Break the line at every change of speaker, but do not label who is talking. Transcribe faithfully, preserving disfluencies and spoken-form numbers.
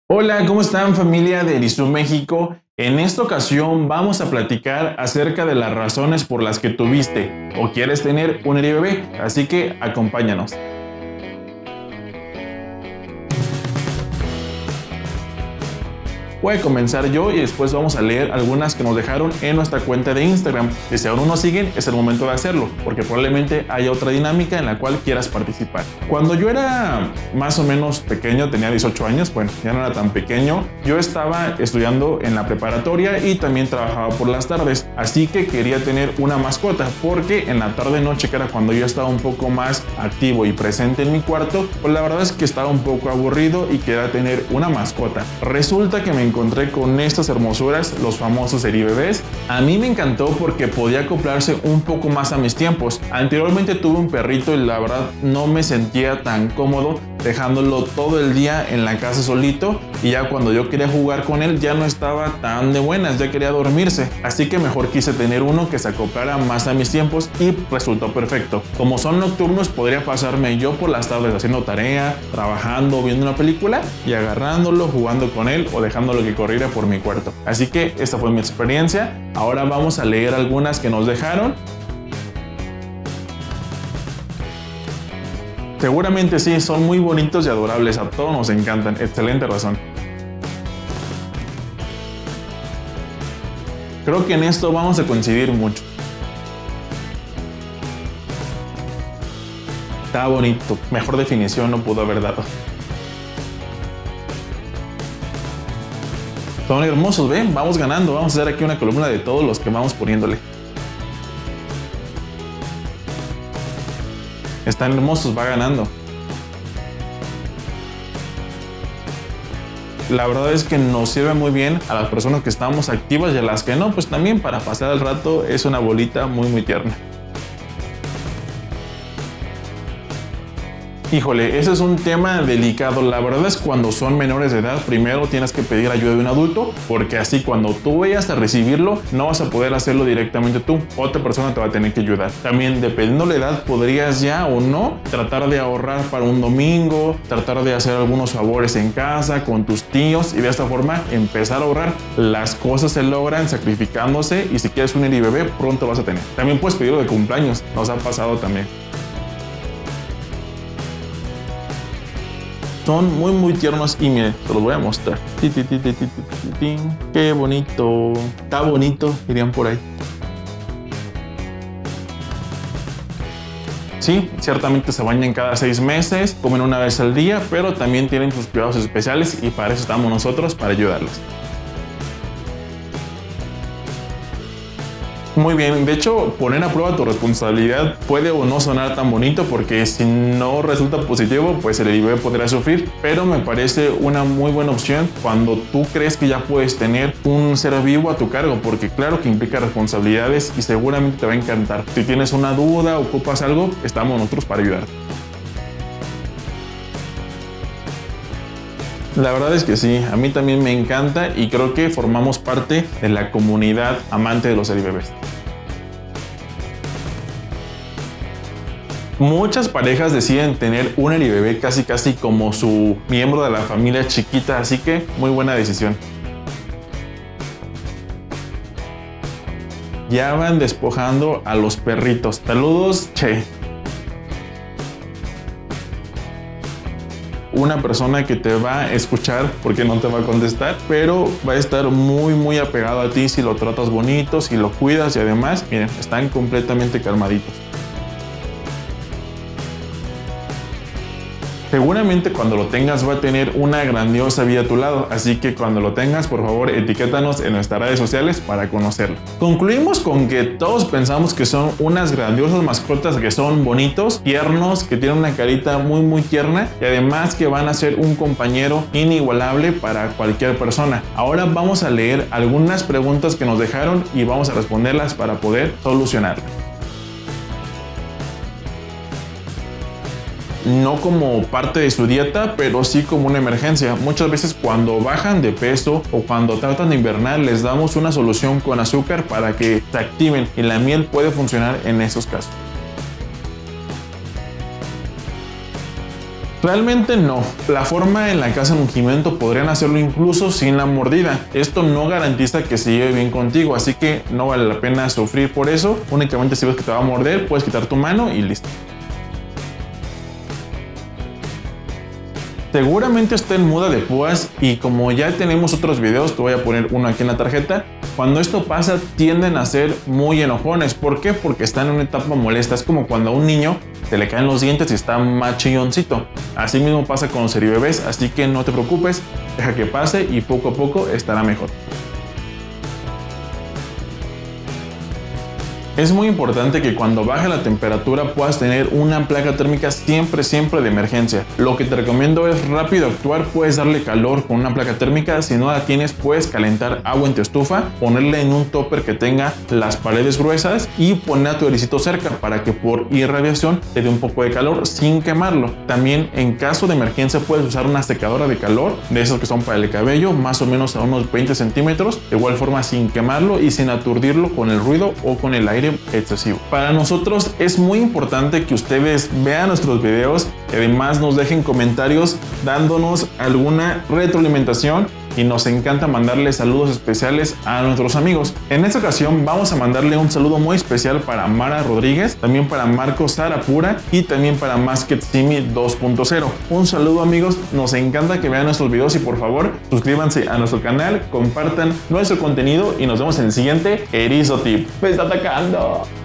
Hola, ¿cómo están familia de Erizú México? En esta ocasión vamos a platicar acerca de las razones por las que tuviste o quieres tener un Eri bebé, así que acompáñanos. Voy a comenzar yo y después vamos a leer algunas que nos dejaron en nuestra cuenta de Instagram. Y si aún no nos siguen, es el momento de hacerlo, porque probablemente haya otra dinámica en la cual quieras participar. Cuando yo era más o menos pequeño, tenía dieciocho años, bueno, ya no era tan pequeño, yo estaba estudiando en la preparatoria y también trabajaba por las tardes, así que quería tener una mascota, porque en la tarde-noche, que era cuando yo estaba un poco más activo y presente en mi cuarto, pues la verdad es que estaba un poco aburrido y quería tener una mascota. Resulta que me encontré con estas hermosuras, los famosos Eri bebés. A mí me encantó porque podía acoplarse un poco más a mis tiempos. Anteriormente tuve un perrito y la verdad no me sentía tan cómodo dejándolo todo el día en la casa solito, y ya cuando yo quería jugar con él ya no estaba tan de buenas, ya quería dormirse, así que mejor quise tener uno que se acoplara más a mis tiempos y resultó perfecto. Como son nocturnos, podría pasarme yo por las tardes haciendo tarea, trabajando, viendo una película y agarrándolo, jugando con él o dejándolo que corriera por mi cuarto. Así que esta fue mi experiencia. Ahora vamos a leer algunas que nos dejaron. Seguramente sí, son muy bonitos y adorables, a todos nos encantan. Excelente razón. Creo que en esto vamos a coincidir mucho. Está bonito, mejor definición no pudo haber dado. Son hermosos, ven, vamos ganando. Vamos a hacer aquí una columna de todos los que vamos poniéndole. Están hermosos, va ganando. La verdad es que nos sirve muy bien a las personas que estamos activas y a las que no, pues también para pasar el rato es una bolita muy muy tierna. Híjole, ese es un tema delicado. La verdad es que cuando son menores de edad, primero tienes que pedir ayuda de un adulto, porque así cuando tú vayas a recibirlo, no vas a poder hacerlo directamente tú. Otra persona te va a tener que ayudar. También, dependiendo de la edad, podrías ya o no tratar de ahorrar para un domingo, tratar de hacer algunos favores en casa con tus tíos y de esta forma empezar a ahorrar. Las cosas se logran sacrificándose, y si quieres un Eri bebé, pronto vas a tener. También puedes pedirlo de cumpleaños, nos ha pasado también. Son muy muy tiernos y miren, te los voy a mostrar. Qué bonito. Está bonito, dirían por ahí. Sí, ciertamente se bañan cada seis meses, comen una vez al día, pero también tienen sus cuidados especiales y para eso estamos nosotros, para ayudarlos. Muy bien, de hecho, poner a prueba tu responsabilidad puede o no sonar tan bonito, porque si no resulta positivo, pues el Eri bebé podrá sufrir, pero me parece una muy buena opción cuando tú crees que ya puedes tener un ser vivo a tu cargo, porque claro que implica responsabilidades y seguramente te va a encantar. Si tienes una duda, ocupas algo, estamos nosotros para ayudarte. La verdad es que sí, a mí también me encanta y creo que formamos parte de la comunidad amante de los Eri bebés. Muchas parejas deciden tener un Eri bebé casi casi como su miembro de la familia chiquita, así que muy buena decisión. Ya van despojando a los perritos. Saludos, Che. Una persona que te va a escuchar porque no te va a contestar, pero va a estar muy muy apegado a ti si lo tratas bonito, si lo cuidas, y además, miren, están completamente calmaditos. Seguramente cuando lo tengas va a tener una grandiosa vida a tu lado, así que cuando lo tengas, por favor, etiquétanos en nuestras redes sociales para conocerlo. Concluimos con que todos pensamos que son unas grandiosas mascotas, que son bonitos, tiernos, que tienen una carita muy muy tierna y además que van a ser un compañero inigualable para cualquier persona. Ahora vamos a leer algunas preguntas que nos dejaron y vamos a responderlas para poder solucionarlas. No como parte de su dieta, pero sí como una emergencia. Muchas veces cuando bajan de peso o cuando tratan de invernar, les damos una solución con azúcar para que se activen, y la miel puede funcionar en esos casos. Realmente no. La forma en la que hacen ungimento podrían hacerlo incluso sin la mordida. Esto no garantiza que se lleve bien contigo, así que no vale la pena sufrir por eso. Únicamente si ves que te va a morder, puedes quitar tu mano y listo. Seguramente está en muda de púas y como ya tenemos otros videos, te voy a poner uno aquí en la tarjeta. Cuando esto pasa tienden a ser muy enojones. ¿Por qué? Porque están en una etapa molesta. Es como cuando a un niño se le caen los dientes y está más chilloncito. Así mismo pasa con los seribebés, así que no te preocupes, deja que pase y poco a poco estará mejor. Es muy importante que cuando baje la temperatura puedas tener una placa térmica siempre, siempre de emergencia. Lo que te recomiendo es rápido actuar, puedes darle calor con una placa térmica, si no la tienes puedes calentar agua en tu estufa, ponerle en un topper que tenga las paredes gruesas y poner a tu ericito cerca para que por irradiación te dé un poco de calor sin quemarlo. También en caso de emergencia puedes usar una secadora de calor, de esas que son para el cabello, más o menos a unos veinte centímetros, de igual forma sin quemarlo y sin aturdirlo con el ruido o con el aire excesivo. Para nosotros es muy importante que ustedes vean nuestros videos y además nos dejen comentarios dándonos alguna retroalimentación y nos encanta mandarle saludos especiales a nuestros amigos. En esta ocasión vamos a mandarle un saludo muy especial para Mara Rodríguez, también para Marcos Sarapura y también para Masketsimi dos punto cero. Un saludo amigos, nos encanta que vean nuestros videos y por favor suscríbanse a nuestro canal, compartan nuestro contenido y nos vemos en el siguiente Erizo Tip. ¡Me está atacando!